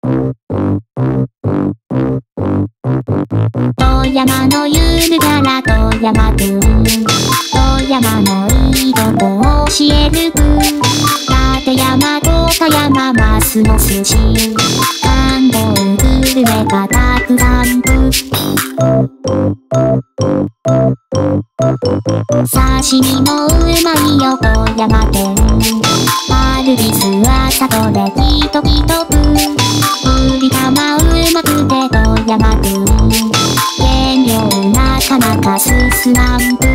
富山のゆるキャラ富山くん、富山のいいとこ教えるくん、立山と岡山マスの寿司、観光グルメがたくさんく、刺身もうまいよ富山県、カルビスは里できときとく、ぶり玉うまくて富山くん、原料なかなか進まんく。